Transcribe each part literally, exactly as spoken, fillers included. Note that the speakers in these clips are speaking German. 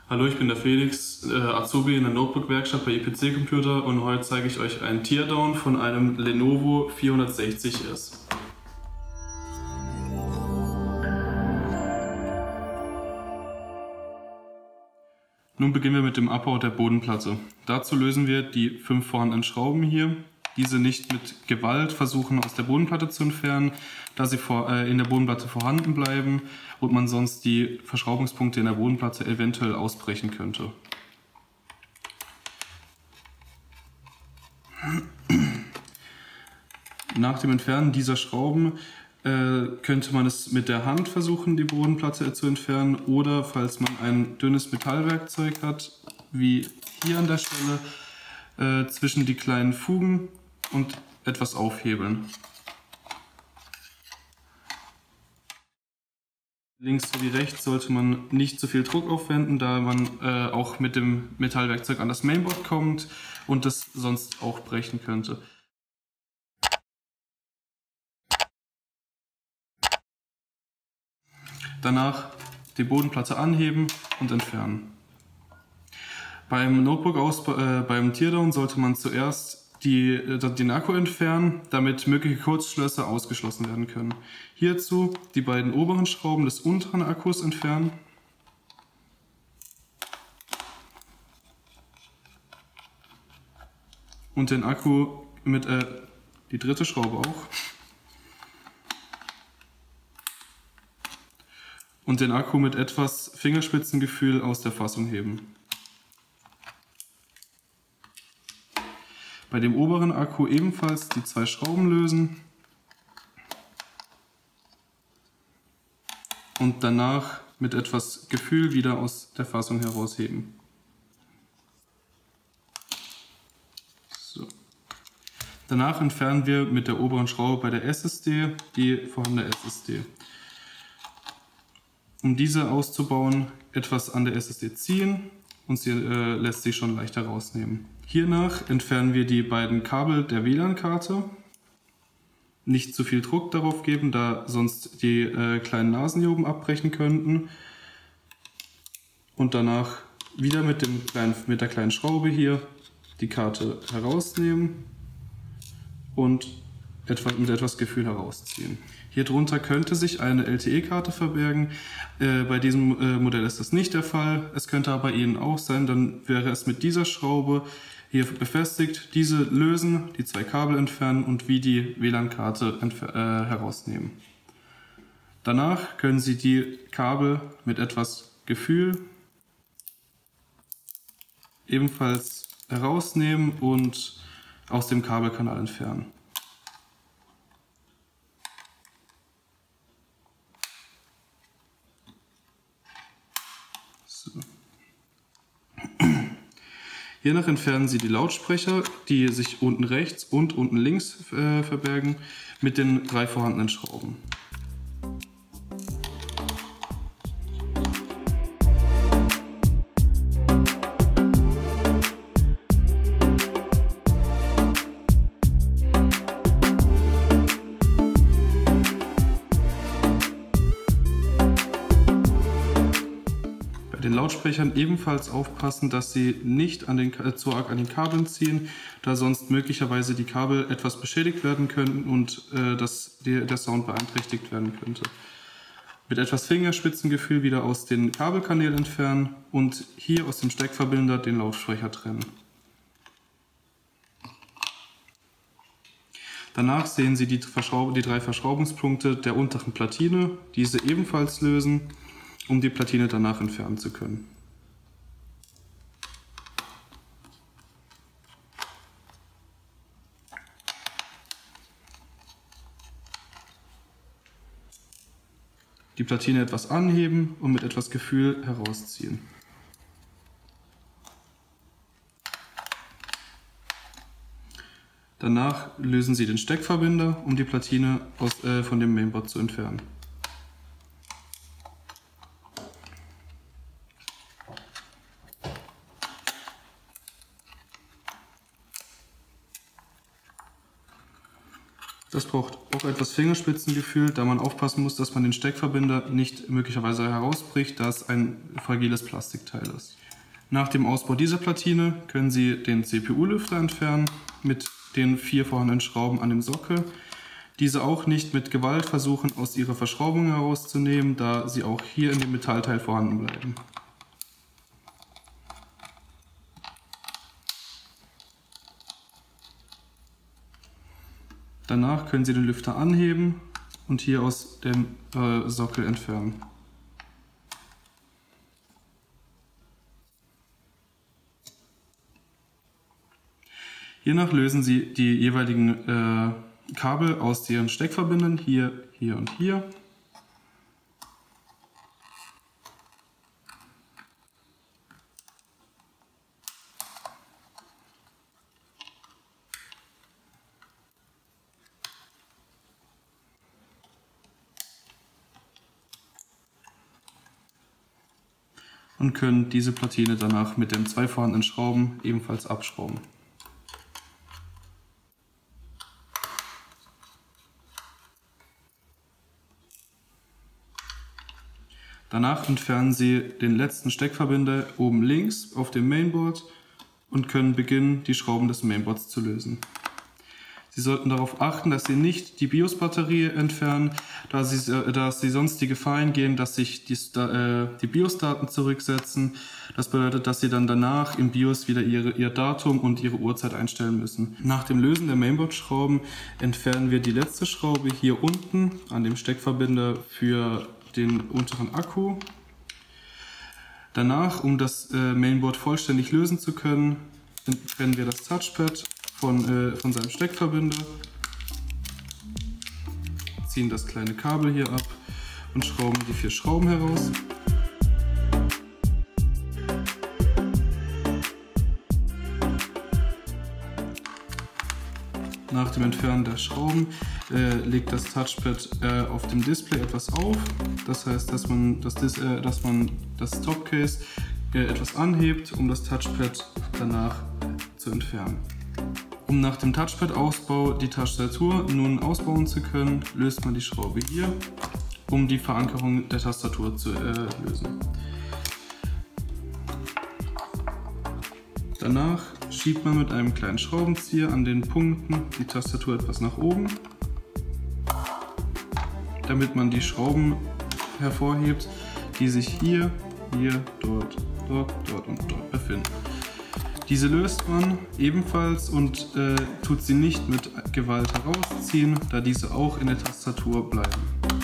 Hallo, ich bin der Felix, äh, Azubi in der Notebook-Werkstatt bei I P C Computer und heute zeige ich euch einen Teardown von einem Lenovo vierhundertsechzig S. Nun beginnen wir mit dem Abbau der Bodenplatte. Dazu lösen wir die fünf vorhandenen Schrauben hier. Diese nicht mit Gewalt versuchen aus der Bodenplatte zu entfernen, da sie vor, äh, in der Bodenplatte vorhanden bleiben und man sonst die Verschraubungspunkte in der Bodenplatte eventuell ausbrechen könnte. Nach dem Entfernen dieser Schrauben äh, könnte man es mit der Hand versuchen, die Bodenplatte zu entfernen, oder falls man ein dünnes Metallwerkzeug hat, wie hier an der Stelle, äh, zwischen die kleinen Fugen und etwas aufhebeln. Links sowie rechts sollte man nicht zu viel Druck aufwenden, da man äh, auch mit dem Metallwerkzeug an das Mainboard kommt und das sonst auch brechen könnte. Danach die Bodenplatte anheben und entfernen. Beim Notebook-Ausbau, äh, beim Teardown sollte man zuerst die, äh, den Akku entfernen, damit mögliche Kurzschlösser ausgeschlossen werden können. Hierzu die beiden oberen Schrauben des unteren Akkus entfernen. Und den Akku mit, äh, die dritte Schraube auch. Und den Akku mit etwas Fingerspitzengefühl aus der Fassung heben. Bei dem oberen Akku ebenfalls die zwei Schrauben lösen und danach mit etwas Gefühl wieder aus der Fassung herausheben. So. Danach entfernen wir mit der oberen Schraube bei der S S D die vorhandene S S D. Um diese auszubauen, etwas an der S S D ziehen und sie äh, lässt sich schon leicht herausnehmen. Hiernach entfernen wir die beiden Kabel der W L A N-Karte. Nicht zu viel Druck darauf geben, da sonst die äh, kleinen Nasen hier oben abbrechen könnten. Und danach wieder mit, dem kleinen, mit der kleinen Schraube hier die Karte herausnehmen und etwa, mit etwas Gefühl herausziehen. Hier drunter könnte sich eine L T E-Karte verbergen. Äh, bei diesem äh, Modell ist das nicht der Fall. Es könnte aber bei Ihnen auch sein. Dann wäre es mit dieser Schraube hier befestigt. Diese lösen, die zwei Kabel entfernen und wie die W L A N-Karte äh, herausnehmen. Danach können Sie die Kabel mit etwas Gefühl ebenfalls herausnehmen und aus dem Kabelkanal entfernen. So. Hiernach entfernen Sie die Lautsprecher, die sich unten rechts und unten links äh, verbergen, mit den drei vorhandenen Schrauben. Bei den Lautsprechern ebenfalls aufpassen, dass sie nicht an den, äh, zu arg an den Kabeln ziehen, da sonst möglicherweise die Kabel etwas beschädigt werden könnten und äh, dass die, der Sound beeinträchtigt werden könnte. Mit etwas Fingerspitzengefühl wieder aus den Kabelkanälen entfernen und hier aus dem Steckverbinder den Lautsprecher trennen. Danach sehen Sie die, die drei Verschraubungspunkte der unteren Platine, diese ebenfalls lösen, um die Platine danach entfernen zu können. Die Platine etwas anheben und mit etwas Gefühl herausziehen. Danach lösen Sie den Steckverbinder, um die Platine aus, äh, von dem Mainboard zu entfernen. Das braucht auch etwas Fingerspitzengefühl, da man aufpassen muss, dass man den Steckverbinder nicht möglicherweise herausbricht, da es ein fragiles Plastikteil ist. Nach dem Ausbau dieser Platine können Sie den C P U-Lüfter entfernen mit den vier vorhandenen Schrauben an dem Sockel. Diese auch nicht mit Gewalt versuchen, aus ihrer Verschraubung herauszunehmen, da sie auch hier in dem Metallteil vorhanden bleiben. Danach können Sie den Lüfter anheben und hier aus dem äh, Sockel entfernen. Hiernach lösen Sie die jeweiligen äh, Kabel aus ihren Steckverbindern, hier, hier und hier. Und können diese Platine danach mit den zwei vorhandenen Schrauben ebenfalls abschrauben. Danach entfernen Sie den letzten Steckverbinder oben links auf dem Mainboard und können beginnen, die Schrauben des Mainboards zu lösen. Sie sollten darauf achten, dass Sie nicht die BIOS-Batterie entfernen, da Sie, äh, da Sie sonst die Gefahr eingehen, dass sich die, äh, die BIOS-Daten zurücksetzen. Das bedeutet, dass Sie dann danach im BIOS wieder ihre, Ihr Datum und Ihre Uhrzeit einstellen müssen. Nach dem Lösen der Mainboard-Schrauben entfernen wir die letzte Schraube hier unten an dem Steckverbinder für den unteren Akku. Danach, um das äh, Mainboard vollständig lösen zu können, entfernen wir das Touchpad von, äh, von seinem Steckverbinder, ziehen das kleine Kabel hier ab und schrauben die vier Schrauben heraus. Nach dem Entfernen der Schrauben äh, legt das Touchpad äh, auf dem Display etwas auf. Das heißt, dass man das, Dis äh, dass man das Topcase äh, etwas anhebt, um das Touchpad danach zu entfernen. Um nach dem Touchpad-Ausbau die Tastatur nun ausbauen zu können, löst man die Schraube hier, um die Verankerung der Tastatur zu äh, lösen. Danach schiebt man mit einem kleinen Schraubenzieher an den Punkten die Tastatur etwas nach oben, damit man die Schrauben hervorhebt, die sich hier, hier, dort, dort, dort und dort befinden. Diese löst man ebenfalls und äh, tut sie nicht mit Gewalt herausziehen, da diese auch in der Tastatur bleiben.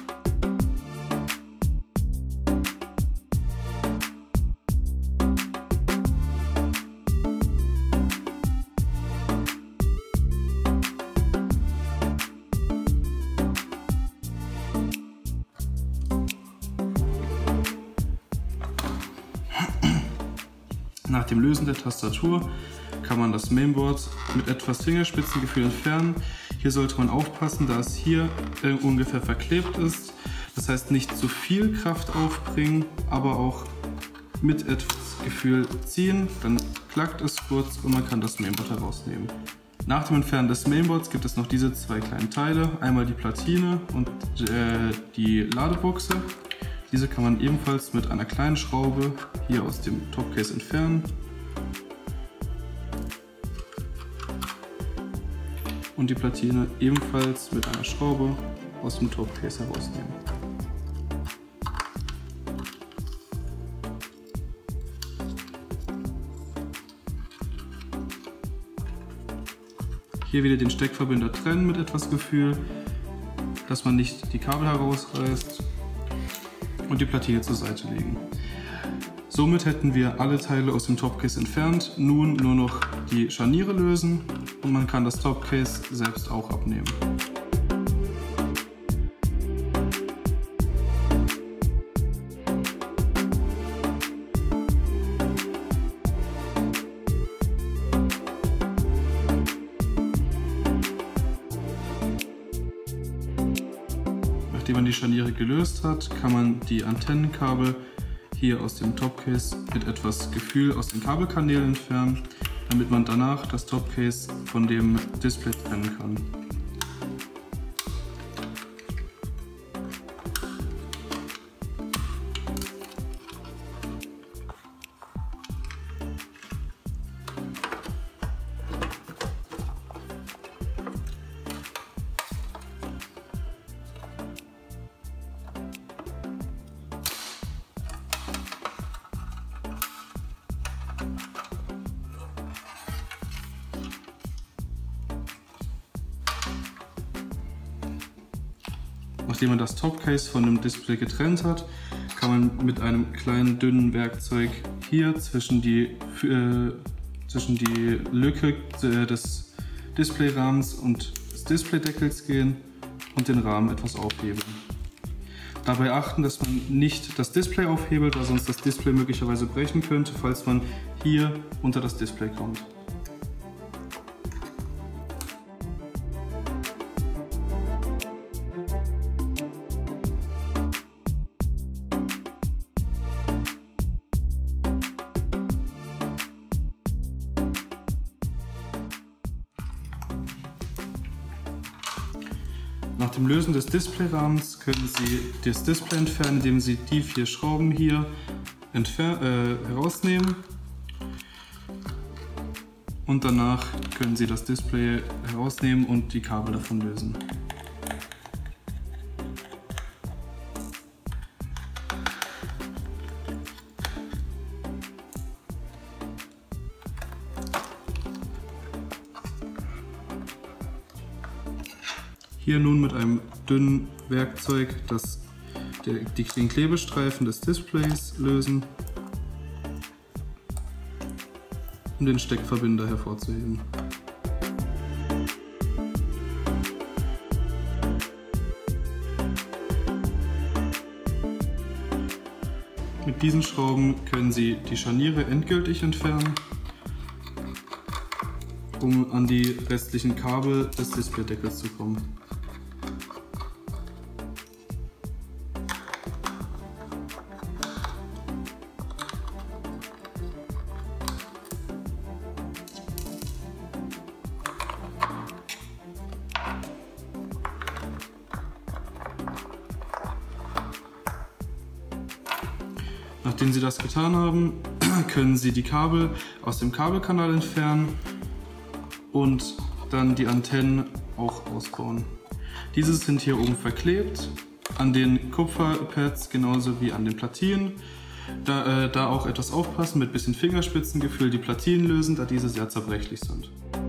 Nach dem Lösen der Tastatur kann man das Mainboard mit etwas Fingerspitzengefühl entfernen. Hier sollte man aufpassen, da es hier äh, ungefähr verklebt ist. Das heißt, nicht zu viel Kraft aufbringen, aber auch mit etwas Gefühl ziehen. Dann klackt es kurz und man kann das Mainboard herausnehmen. Nach dem Entfernen des Mainboards gibt es noch diese zwei kleinen Teile. Einmal die Platine und äh, die Ladebuchse. Diese kann man ebenfalls mit einer kleinen Schraube hier aus dem Topcase entfernen und die Platine ebenfalls mit einer Schraube aus dem Topcase herausnehmen. Hier wieder den Steckverbinder trennen mit etwas Gefühl, dass man nicht die Kabel herausreißt. Und die Platine zur Seite legen. Somit hätten wir alle Teile aus dem Topcase entfernt, nun nur noch die Scharniere lösen und man kann das Topcase selbst auch abnehmen. Nachdem man die Scharniere gelöst hat, kann man die Antennenkabel hier aus dem Topcase mit etwas Gefühl aus den Kabelkanälen entfernen, damit man danach das Topcase von dem Display trennen kann. Nachdem man das Topcase von dem Display getrennt hat, kann man mit einem kleinen dünnen Werkzeug hier zwischen die, äh, zwischen die Lücke des Displayrahmens und des Displaydeckels gehen und den Rahmen etwas aufhebeln. Dabei achten, dass man nicht das Display aufhebelt, weil sonst das Display möglicherweise brechen könnte, falls man hier unter das Display kommt. Nach dem Lösen des Displayrahmens können Sie das Display entfernen, indem Sie die vier Schrauben hier entfer äh, herausnehmen. Und danach können Sie das Display herausnehmen und die Kabel davon lösen. Hier nun mit einem dünnen Werkzeug das, der, die, den Klebestreifen des Displays lösen, um den Steckverbinder hervorzuheben. Mit diesen Schrauben können Sie die Scharniere endgültig entfernen, um an die restlichen Kabel des Displaydeckels zu kommen. Nachdem Sie das getan haben, können Sie die Kabel aus dem Kabelkanal entfernen und dann die Antennen auch ausbauen. Diese sind hier oben verklebt, an den Kupferpads genauso wie an den Platinen. Da, äh, da auch etwas aufpassen, mit bisschen Fingerspitzengefühl die Platinen lösen, da diese sehr zerbrechlich sind.